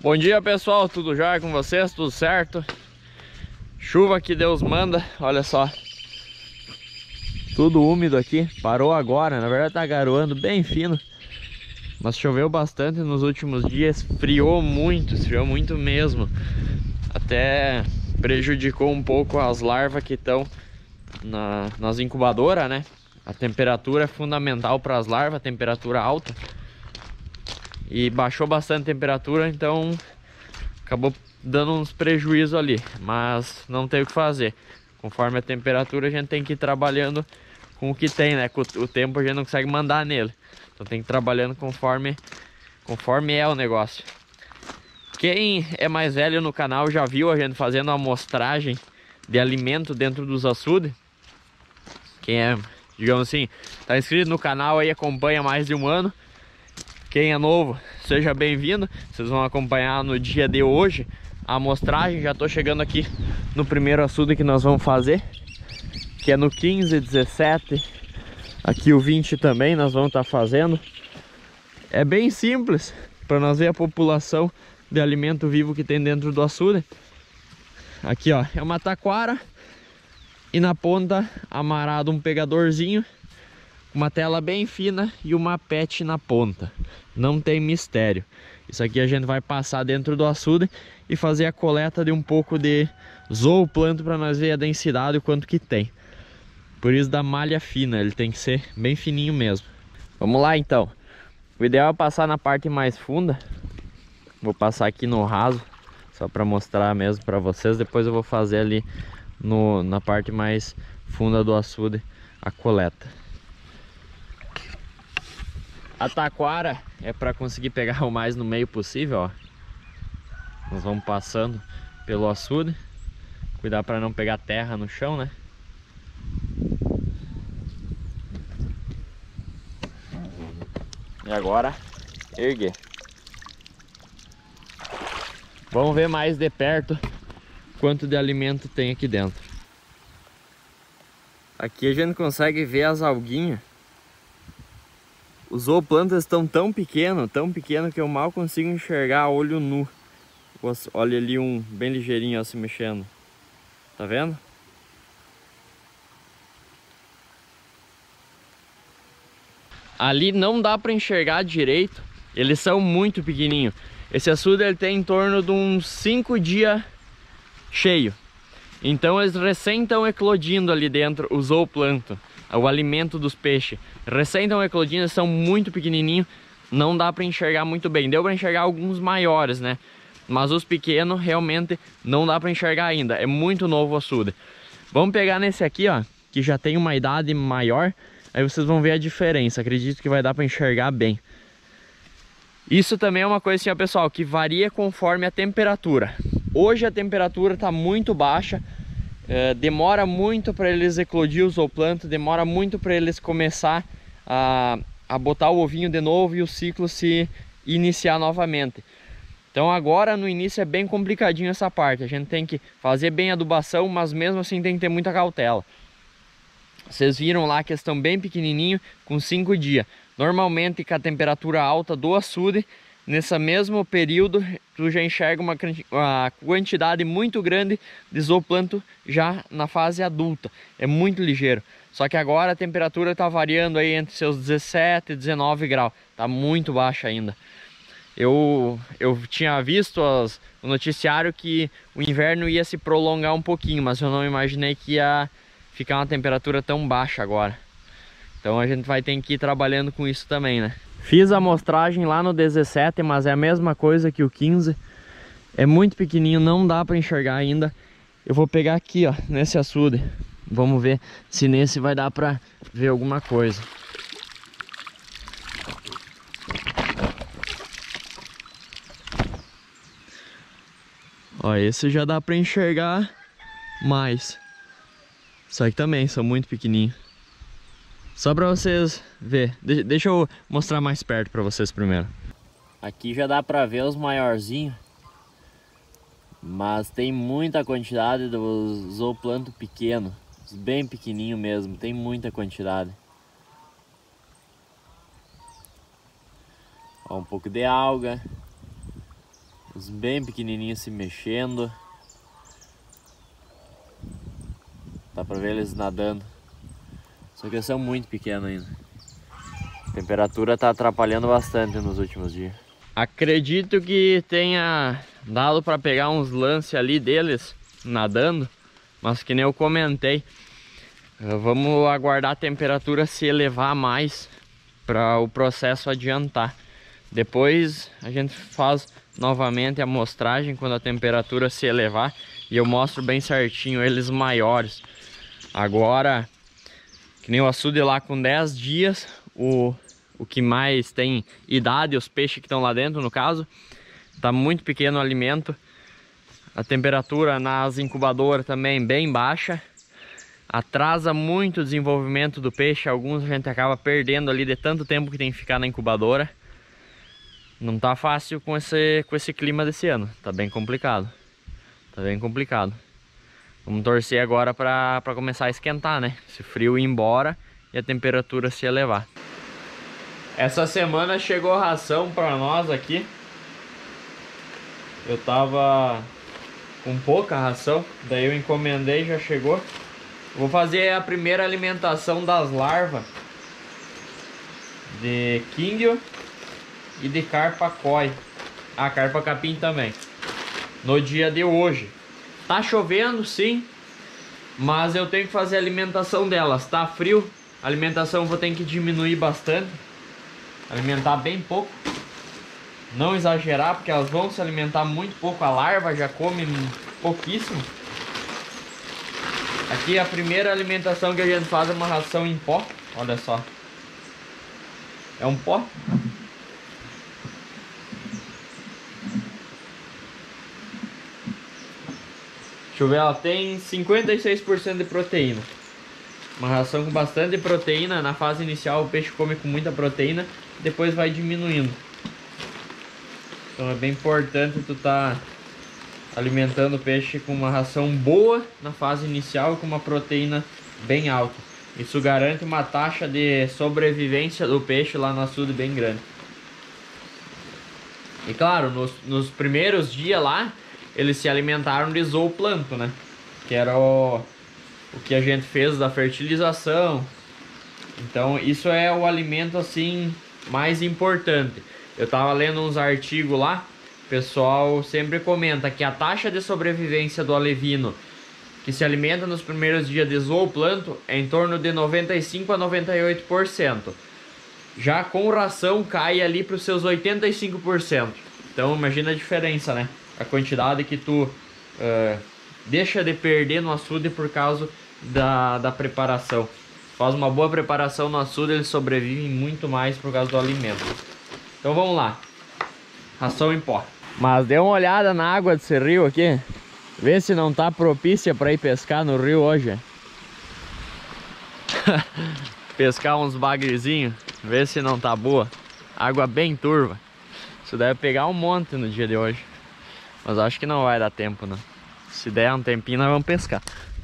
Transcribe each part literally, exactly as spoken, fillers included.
Bom dia, pessoal, tudo jóia com vocês? Tudo certo? Chuva que Deus manda, olha só. Tudo úmido aqui, parou agora, na verdade tá garoando bem fino. Mas choveu bastante nos últimos dias, friou muito, esfriou muito mesmo. Até prejudicou um pouco as larvas que estão na, nas incubadoras, né? A temperatura é fundamental para as larvas, temperatura alta. E baixou bastante a temperatura, então acabou dando uns prejuízos ali. Mas não tem o que fazer. Conforme a temperatura a gente tem que ir trabalhando com o que tem, né? Com o tempo a gente não consegue mandar nele. Então tem que ir trabalhando conforme, conforme é o negócio. Quem é mais velho no canal já viu a gente fazendo uma amostragem de alimento dentro dos açudes. Quem é, digamos assim, tá inscrito no canal aí, acompanha mais de um ano. Quem é novo, seja bem-vindo. Vocês vão acompanhar no dia de hoje a amostragem. Já tô chegando aqui no primeiro açude que nós vamos fazer, que é no quinze, dezessete. Aqui o vinte também nós vamos estar fazendo. É bem simples, para nós ver a população de alimento vivo que tem dentro do açude. Aqui ó, é uma taquara e na ponta amarrado um pegadorzinho, uma tela bem fina e uma pet na ponta. Não tem mistério. Isso aqui a gente vai passar dentro do açude e fazer a coleta de um pouco de zooplâncton para nós ver a densidade e o quanto que tem. Por isso da malha fina, ele tem que ser bem fininho mesmo. Vamos lá então. O ideal é passar na parte mais funda. Vou passar aqui no raso, só para mostrar mesmo para vocês. Depois eu vou fazer ali no, na parte mais funda do açude a coleta. A taquara é para conseguir pegar o mais no meio possível, ó. Nós vamos passando pelo açude. Cuidar para não pegar terra no chão, né? E agora, erguer. Vamos ver mais de perto quanto de alimento tem aqui dentro. Aqui a gente consegue ver as alguinhas. Os zooplâncton estão tão pequenos, tão pequenos que eu mal consigo enxergar a olho nu. Olha ali um bem ligeirinho ó, se mexendo. Tá vendo? Ali não dá para enxergar direito, eles são muito pequenininhos. Esse açude ele tem em torno de uns cinco dias cheio. Então eles recém estão eclodindo ali dentro, o zooplâncton, o alimento dos peixes. Recém estão eclodindo, eles são muito pequenininhos, não dá para enxergar muito bem. Deu para enxergar alguns maiores, né? Mas os pequenos realmente não dá para enxergar ainda, é muito novo o açude. Vamos pegar nesse aqui, ó, que já tem uma idade maior. Aí vocês vão ver a diferença, acredito que vai dar para enxergar bem. Isso também é uma coisa assim, ó, pessoal, que varia conforme a temperatura. Hoje a temperatura está muito baixa, é, demora muito para eles eclodir o zooplâncton, demora muito para eles começar a, a botar o ovinho de novo e o ciclo se iniciar novamente. Então agora no início é bem complicadinho essa parte, a gente tem que fazer bem a adubação, mas mesmo assim tem que ter muita cautela. Vocês viram lá que estão bem pequenininho, com cinco dias. Normalmente com a temperatura alta do açude, nesse mesmo período, tu já enxerga uma, uma quantidade muito grande de zooplâncton já na fase adulta. É muito ligeiro. Só que agora a temperatura está variando aí entre seus dezessete e dezenove graus. Está muito baixa ainda. Eu, eu tinha visto as, o noticiário que o inverno ia se prolongar um pouquinho, mas eu não imaginei que ia ficar uma temperatura tão baixa agora. Então a gente vai ter que ir trabalhando com isso também, né? Fiz a amostragem lá no dezessete, mas é a mesma coisa que o quinze. É muito pequenininho, não dá para enxergar ainda. Eu vou pegar aqui, ó, nesse açude. Vamos ver se nesse vai dar para ver alguma coisa. Ó, esse já dá para enxergar mais. Só que também são muito pequenininhos. Só para vocês ver. De deixa eu mostrar mais perto para vocês primeiro. Aqui já dá para ver os maiorzinhos. Mas tem muita quantidade dos zooplâncton pequeno. Bem pequenininho mesmo. Tem muita quantidade. Ó, um pouco de alga. Os bem pequenininhos se mexendo. Dá pra ver eles nadando. Só que eles são muito pequenos ainda. A temperatura tá atrapalhando bastante nos últimos dias. Acredito que tenha dado pra pegar uns lances ali deles nadando. Mas que nem eu comentei, vamos aguardar a temperatura se elevar mais para o processo adiantar. Depois a gente faz novamente a amostragem quando a temperatura se elevar e eu mostro bem certinho eles maiores. Agora, que nem o açude lá com dez dias, o, o que mais tem idade, os peixes que estão lá dentro no caso, tá muito pequeno o alimento. A temperatura nas incubadoras também bem baixa. Atrasa muito o desenvolvimento do peixe. Alguns a gente acaba perdendo ali de tanto tempo que tem que ficar na incubadora. Não tá fácil com esse, com esse clima desse ano. Tá bem complicado. Tá bem complicado. Vamos torcer agora para para começar a esquentar, né? Esse frio ir embora e a temperatura se elevar. Essa semana chegou ração para nós aqui. Eu tava com pouca ração, daí eu encomendei, já chegou. Vou fazer a primeira alimentação das larvas de King e de carpa koi. Ah, carpa capim também. No dia de hoje. Tá chovendo, sim, mas eu tenho que fazer a alimentação delas. Tá frio, a alimentação eu vou ter que diminuir bastante. Alimentar bem pouco. Não exagerar, porque elas vão se alimentar muito pouco. A larva já come pouquíssimo. Aqui a primeira alimentação que a gente faz é uma ração em pó. Olha só. É um pó. Deixa eu ver, ela tem cinquenta e seis por cento de proteína. Uma ração com bastante proteína. Na fase inicial o peixe come com muita proteína, depois vai diminuindo. Então é bem importante tu tá alimentando o peixe com uma ração boa na fase inicial e com uma proteína bem alta. Isso garante uma taxa de sobrevivência do peixe lá no açude bem grande. E claro, nos, nos primeiros dias lá, eles se alimentaram de zooplâncton, né? Que era o, o que a gente fez da fertilização. Então isso é o alimento assim mais importante. Eu tava lendo uns artigos lá, o pessoal sempre comenta que a taxa de sobrevivência do alevino que se alimenta nos primeiros dias de zooplâncton é em torno de noventa e cinco a noventa e oito por cento. Já com ração cai ali para os seus oitenta e cinco por cento. Então imagina a diferença, né? A quantidade que tu uh, deixa de perder no açude por causa da, da preparação. Faz uma boa preparação no açude, eles sobrevivem muito mais por causa do alimento. Então vamos lá, ração em pó. Mas dê uma olhada na água desse rio aqui. Vê se não tá propícia para ir pescar no rio hoje. Pescar uns bagrezinhos. Vê se não tá boa. Água bem turva. Isso deve pegar um monte no dia de hoje. Mas acho que não vai dar tempo, não. Se der um tempinho nós vamos pescar.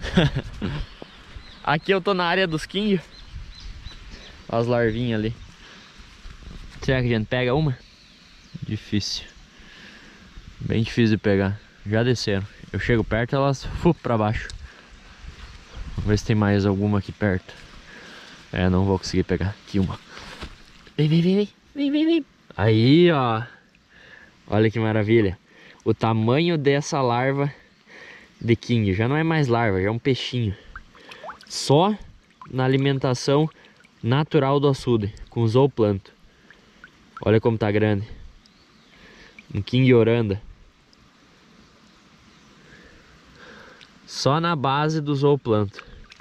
Aqui eu tô na área dos King. Olha as larvinhas ali. Será que a gente pega uma? Difícil. Bem difícil de pegar. Já desceram. Eu chego perto, elas fu, pra baixo. Vamos ver se tem mais alguma aqui perto. É, não vou conseguir pegar. Aqui uma. Vem, vem, vem, vem. Vem, vem, vem. Aí, ó. Olha que maravilha. O tamanho dessa larva de King. Já não é mais larva, já é um peixinho. Só na alimentação natural do açude, com zooplâncton. Olha como tá grande. Um King oranda. Só na base do zooplâncton.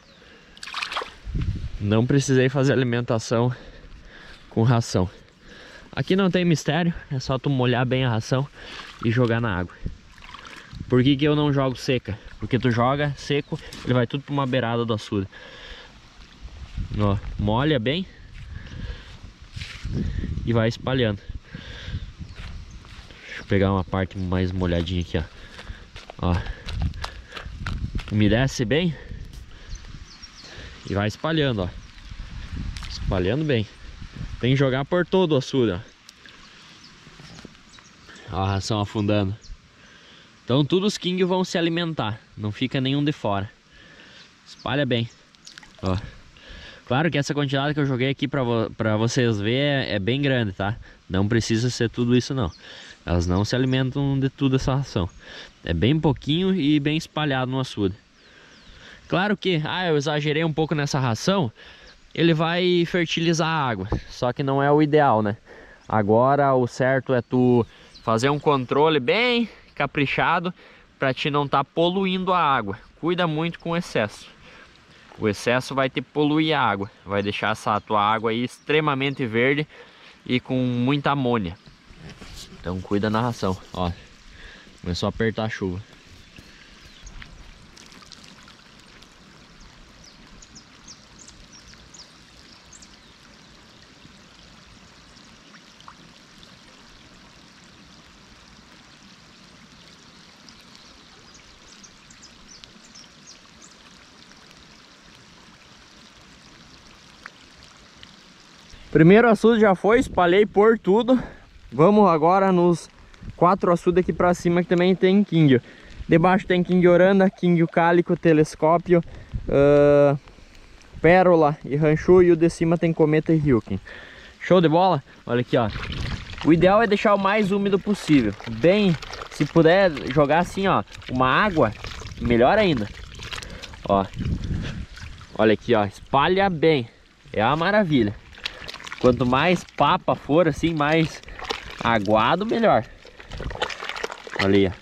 Não precisei fazer alimentação com ração. Aqui não tem mistério, é só tu molhar bem a ração e jogar na água. Por que que eu não jogo seca? Porque tu joga seco, ele vai tudo para uma beirada do açude. Ó, molha bem e vai espalhando. Deixa eu pegar uma parte mais molhadinha aqui, ó. Ó. Umedece bem e vai espalhando, ó. Espalhando bem. Tem que jogar por todo o açude, ó. Ó, a ração afundando. Então todos os king vão se alimentar, não fica nenhum de fora. Espalha bem. Ó. Claro que essa quantidade que eu joguei aqui pra, vo pra vocês verem é, é bem grande, tá? Não precisa ser tudo isso não. Elas não se alimentam de tudo essa ração. É bem pouquinho e bem espalhado no açude. Claro que, ah, eu exagerei um pouco nessa ração. Ele vai fertilizar a água, só que não é o ideal, né? Agora o certo é tu fazer um controle bem caprichado para te não estar tá poluindo a água. Cuida muito com o excesso. O excesso vai te poluir a água, vai deixar essa tua água aí extremamente verde e com muita amônia. Então cuida na ração. Ó, começou a apertar a chuva. Primeiro açude já foi, espalhei por tudo. Vamos agora nos quatro açudes aqui pra cima que também tem king. Debaixo tem king oranda, king cálico, telescópio, uh, pérola e ranchu, e o de cima tem cometa e ryukin. Show de bola? Olha aqui, ó. O ideal é deixar o mais úmido possível. Bem, se puder jogar assim, ó, uma água, melhor ainda. Ó. Olha aqui, ó, espalha bem. É uma maravilha. Quanto mais papa for assim, mais aguado, melhor. Olha aí, ó.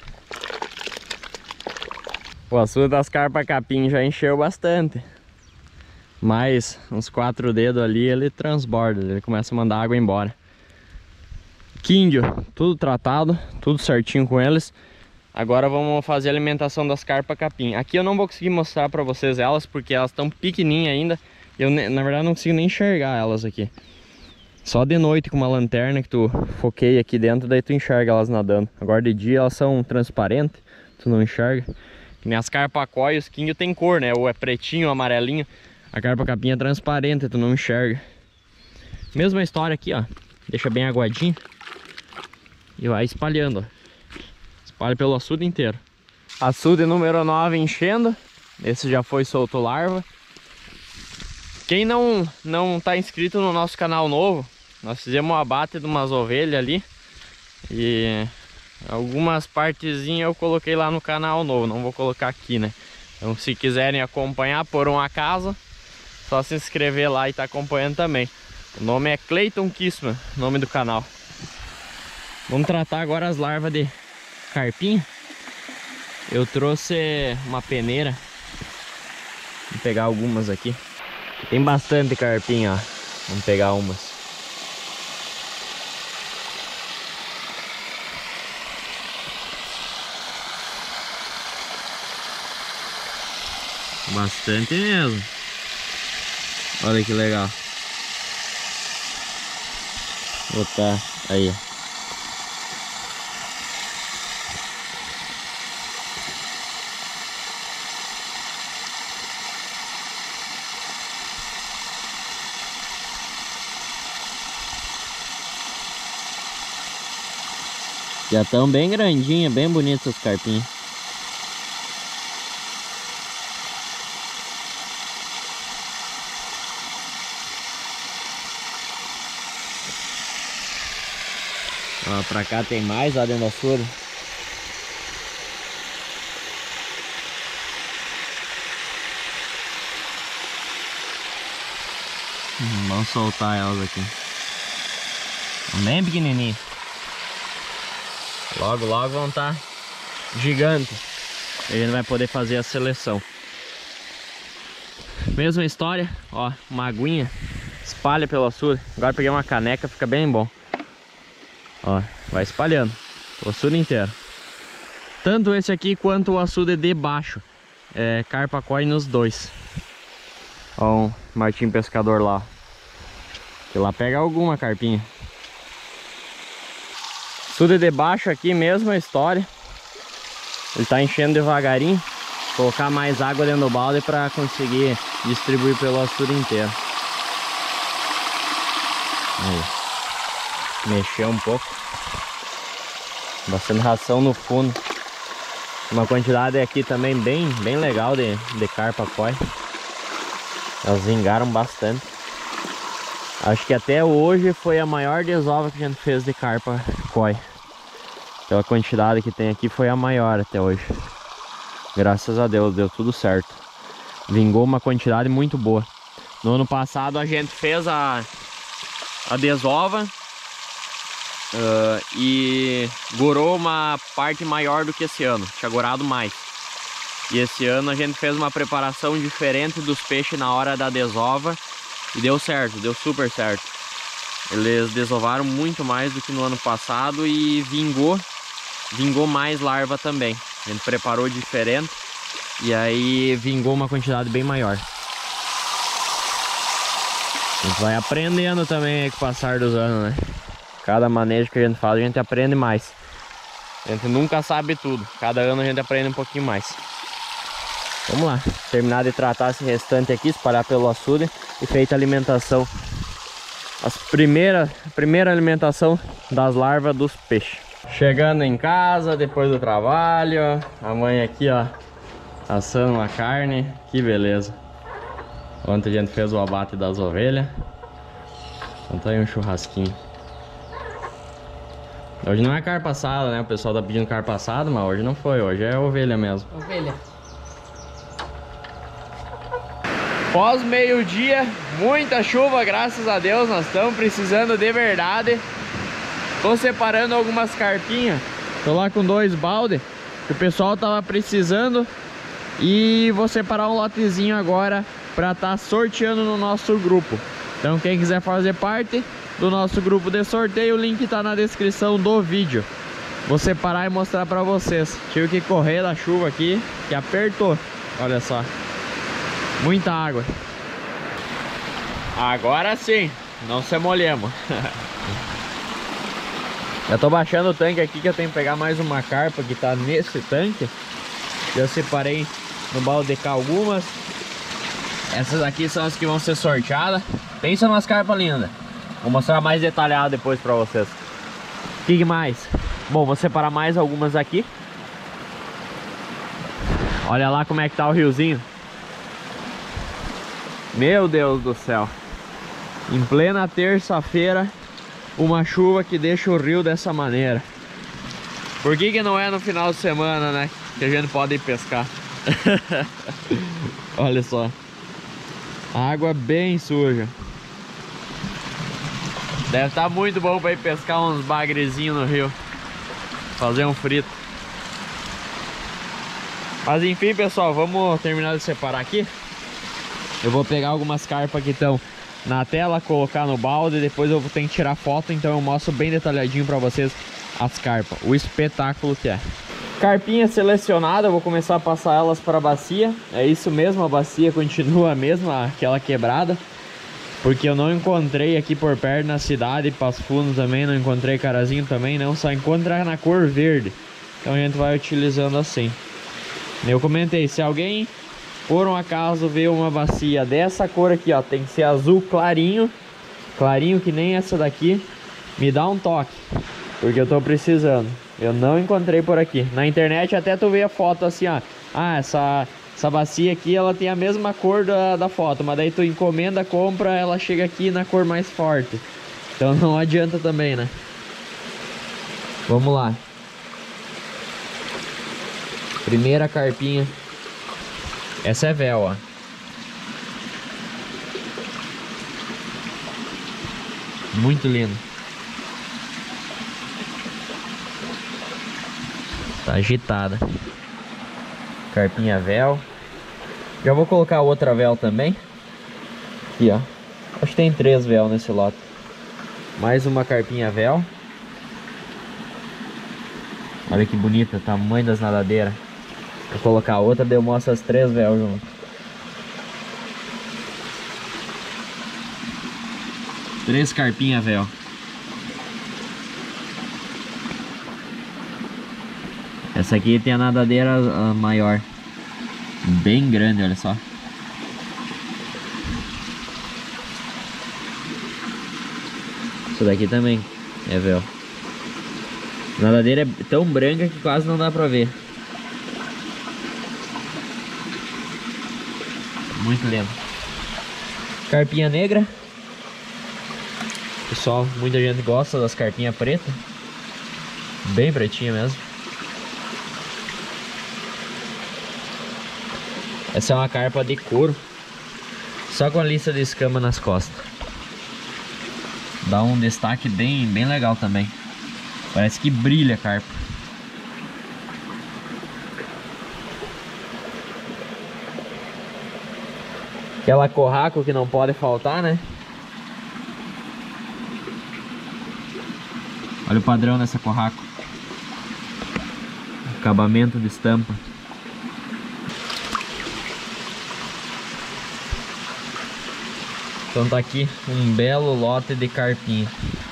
O açude das carpas capim já encheu bastante. Mais uns quatro dedos ali, ele transborda, ele começa a mandar água embora. Quíndio, tudo tratado, tudo certinho com eles. Agora vamos fazer a alimentação das carpas capim. Aqui eu não vou conseguir mostrar pra vocês elas, porque elas estão pequenininhas ainda. Eu, na verdade, não consigo nem enxergar elas aqui. Só de noite com uma lanterna que tu foqueia aqui dentro, daí tu enxerga elas nadando. Agora de dia elas são transparentes, tu não enxerga. Que nem as carpas aquói, os quinho tem cor, né? Ou é pretinho ou amarelinho. A carpa capim é transparente, tu não enxerga. Mesma história aqui, ó. Deixa bem aguadinho. E vai espalhando, ó. Espalha pelo açude inteiro. Açude número nove enchendo. Esse já foi solto larva. Quem não, não tá inscrito no nosso canal novo, nós fizemos um abate de umas ovelhas ali. E algumas partezinhas eu coloquei lá no canal novo, não vou colocar aqui, né? Então se quiserem acompanhar por um acaso, só se inscrever lá e tá acompanhando também. O nome é Clayton Kissman, nome do canal. Vamos tratar agora as larvas de carpinha. Eu trouxe uma peneira. Vou pegar algumas aqui. Tem bastante carpinha, ó. Vamos pegar umas. Bastante mesmo. Olha que legal. Vou botar aí, ó. Já estão bem grandinhas, bem bonitas as carpinhas. Ó, pra cá tem mais lá dentro da açude. Hum, vamos soltar elas aqui. Bem pequenininha. Logo, logo vão estar gigantes. A gente vai poder fazer a seleção. Mesma história, ó, uma aguinha. Espalha pelo açude. Agora peguei uma caneca, fica bem bom. Ó, vai espalhando o açude inteiro. Tanto esse aqui quanto o açude de baixo. É carpa aquói nos dois. Ó, um martim pescador lá. Que lá pega alguma carpinha. Açude de baixo aqui, mesma história. Ele tá enchendo devagarinho. Vou colocar mais água dentro do balde para conseguir distribuir pelo açude inteiro. Aí. Mexer um pouco. Bastante ração no fundo. Uma quantidade aqui também bem, bem legal de, de carpa koi. Elas vingaram bastante. Acho que até hoje foi a maior desova que a gente fez de carpa koi. Pela quantidade que tem aqui, foi a maior até hoje. Graças a Deus, deu tudo certo. Vingou uma quantidade muito boa. No ano passado a gente fez a, a desova uh, e gorou uma parte maior do que esse ano. Tinha gorado mais. E esse ano a gente fez uma preparação diferente dos peixes na hora da desova. E deu certo, deu super certo. Eles desovaram muito mais do que no ano passado e vingou, vingou mais larva também. A gente preparou diferente e aí vingou uma quantidade bem maior. A gente vai aprendendo também aí com o passar dos anos, né? Cada manejo que a gente faz, a gente aprende mais. A gente nunca sabe tudo. Cada ano a gente aprende um pouquinho mais. Vamos lá, terminar de tratar esse restante aqui, espalhar pelo açude e feita a alimentação. As primeiras, a primeira alimentação das larvas dos peixes. Chegando em casa depois do trabalho, a mãe aqui ó, assando uma carne, que beleza. Ontem a gente fez o abate das ovelhas, então tá aí um churrasquinho. Hoje não é carpa assada, né? O pessoal tá pedindo carpa assada, mas hoje não foi, hoje é ovelha mesmo. Ovelha. Pós meio-dia, muita chuva, graças a Deus, nós estamos precisando de verdade. Tô separando algumas carpinhas, tô lá com dois balde, que o pessoal tava precisando. E vou separar um lotezinho agora para estar tá sorteando no nosso grupo. Então quem quiser fazer parte do nosso grupo de sorteio, o link tá na descrição do vídeo. Vou separar e mostrar para vocês. Tive que correr da chuva aqui, que apertou, olha só. Muita água. Agora sim, não se molhemos. Já tô baixando o tanque aqui, que eu tenho que pegar mais uma carpa que tá nesse tanque. Já separei no balde de cá algumas. Essas aqui são as que vão ser sorteadas. Pensa nas carpas lindas. Vou mostrar mais detalhado depois pra vocês. O que mais? Bom, vou separar mais algumas aqui. Olha lá como é que tá o riozinho. Meu Deus do céu. Em plena terça-feira, uma chuva que deixa o rio dessa maneira. Por que que não é no final de semana, né? Que a gente pode ir pescar. Olha só. Água bem suja. Deve estar muito bom para ir pescar uns bagrezinhos no rio. Fazer um frito. Mas enfim, pessoal, vamos terminar de separar aqui. Eu vou pegar algumas carpas que estão na tela, colocar no balde. Depois eu vou ter que tirar foto, então eu mostro bem detalhadinho para vocês as carpas. O espetáculo que é. Carpinha selecionada, eu vou começar a passar elas para a bacia. É isso mesmo, a bacia continua a mesma, aquela quebrada. Porque eu não encontrei aqui por perto na cidade, Passo Fundo também, não encontrei carazinho também não, só encontra na cor verde. Então a gente vai utilizando assim. Eu comentei, se alguém por um acaso ver uma bacia dessa cor aqui, ó, tem que ser azul clarinho, clarinho que nem essa daqui, me dá um toque, porque eu tô precisando. Eu não encontrei por aqui. Na internet até tu vê a foto assim, ó. Ah, essa, essa bacia aqui, ela tem a mesma cor da, da foto, mas daí tu encomenda, compra, ela chega aqui na cor mais forte. Então não adianta também, né? Vamos lá. Primeira carpinha. Essa é véu, ó. Muito lindo. Tá agitada. Carpinha véu. Já vou colocar outra véu também. Aqui, ó. Acho que tem três véu nesse lote. Mais uma carpinha véu. Olha que bonita, tamanho das nadadeiras. Vou colocar outra, daí eu mostro as três véu junto. Três carpinha véu. Essa aqui tem a nadadeira uh, maior. Bem grande, olha só. Isso daqui também é véu. A nadadeira é tão branca que quase não dá pra ver. Muito lindo. Carpinha negra. Pessoal, muita gente gosta das carpinhas pretas. Bem pretinha mesmo. Essa é uma carpa de couro, só com a lista de escama nas costas. Dá um destaque bem, bem legal também. Parece que brilha a carpa. Aquela corraco que não pode faltar, né? Olha o padrão dessa corraco. Acabamento de estampa. Então tá aqui um belo lote de carpinha.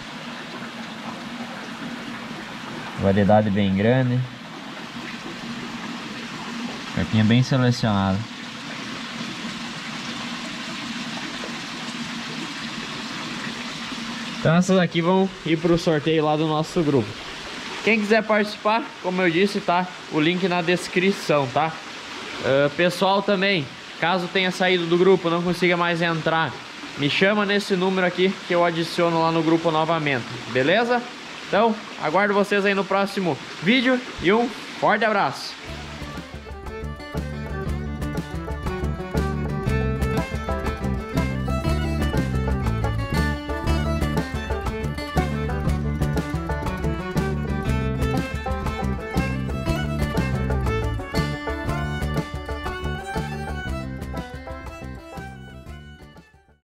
Variedade bem grande. Carpinha bem selecionada. Então essas aqui vão ir para o sorteio lá do nosso grupo. Quem quiser participar, como eu disse, tá o link na descrição, tá? Uh, pessoal também, caso tenha saído do grupo, não consiga mais entrar, me chama nesse número aqui que eu adiciono lá no grupo novamente, beleza? Então, aguardo vocês aí no próximo vídeo e um forte abraço!